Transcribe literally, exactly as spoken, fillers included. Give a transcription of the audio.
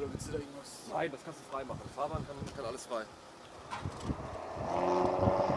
oder willst du da irgendwas? Nein, das kannst du frei machen. Fahrbahn kann, kann alles frei.